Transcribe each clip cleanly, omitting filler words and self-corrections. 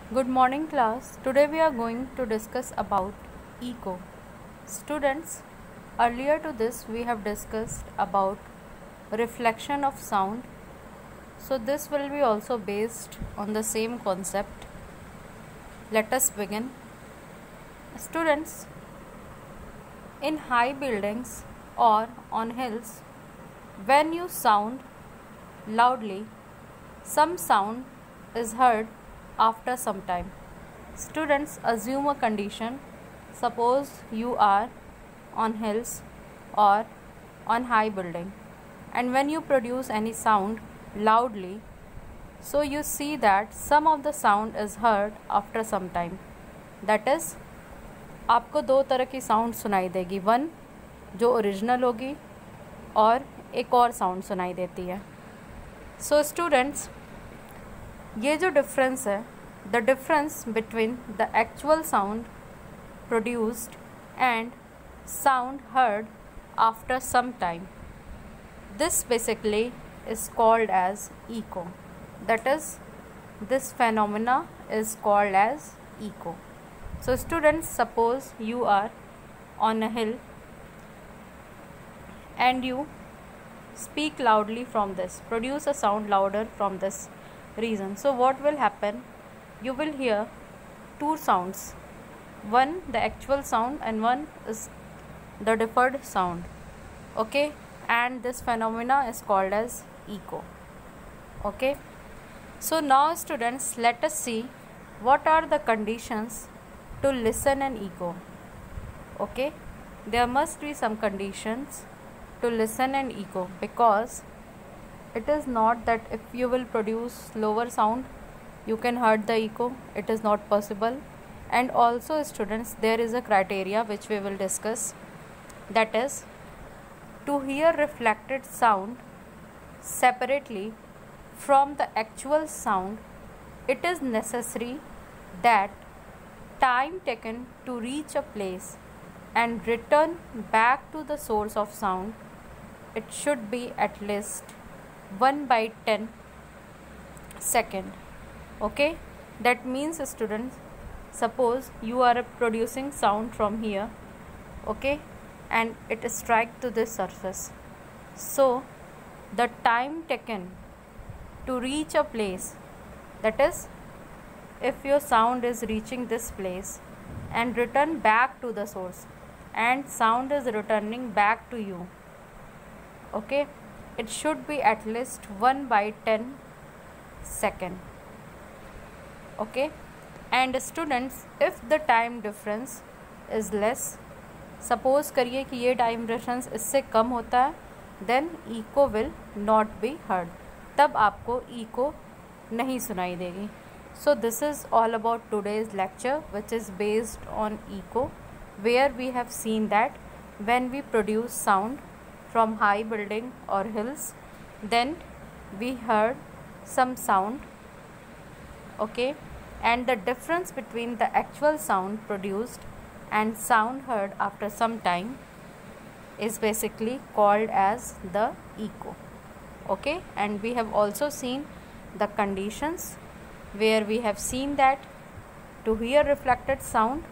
Good morning class. Today we are going to discuss about echo. Students, earlier to this we have discussed about reflection of sound. So this will be also based on the same concept. Let us begin. Students, in high buildings or on hills, when you sound loudly, some sound is heard after some time. Students, assume a condition. Suppose you are on hills or on high building, and when you produce any sound loudly, so you see that some of the sound is heard after some time. That is, आपको दो तरह की sound सुनाई देगी, one जो original होगी और एक और साउंड सुनाई देती है. सो स्टूडेंट्स, ये जो डिफरेंस है, the difference between the actual sound produced and sound heard after some time, this basically is called as echo. That is, this phenomena is called as echo. So students, suppose you are on a hill and you speak loudly from this, produce a sound louder from this region. So what will happen? You will hear two sounds, one the actual sound and one is the deferred sound. Okay, and this phenomena is called as echo. Okay, so now students, let us see what are the conditions to listen an echo. Okay, there must be some conditions to listen an echo, because it is not that if you will produce lower sound you can heard the echo. It is not possible. And also students, there is a criteria which we will discuss, that is, to hear reflected sound separately from the actual sound, it is necessary that time taken to reach a place and return back to the source of sound, it should be at least 1/10 second. Okay, that means students, suppose you are producing sound from here, okay, and it strike to this surface. So the time taken to reach a place, that is, if your sound is reaching this place and return back to the source and sound is returning back to you, okay, it should be at least 1/10 second. Okay, and students, if the time difference is less, suppose करिए कि ये time difference इससे कम होता है, then echo will not be heard. तब आपको echo नहीं सुनाई देगी. So this is all about today's lecture, which is based on echo, where we have seen that when we produce sound from high building or hills, then we heard some sound, okay, and the difference between the actual sound produced and sound heard after some time is basically called as the echo. Okay, and we have also seen the conditions, where we have seen that to hear reflected sound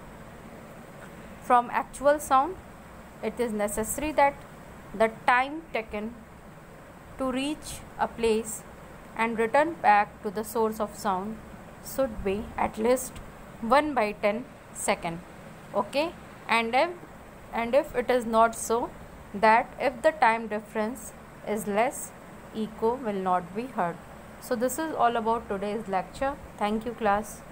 from actual sound, it is necessary that the time taken to reach a place and return back to the source of sound should be at least 1/10 second. Okay, and if it is not so, that if the time difference is less, echo will not be heard. So this is all about today's lecture. Thank you class.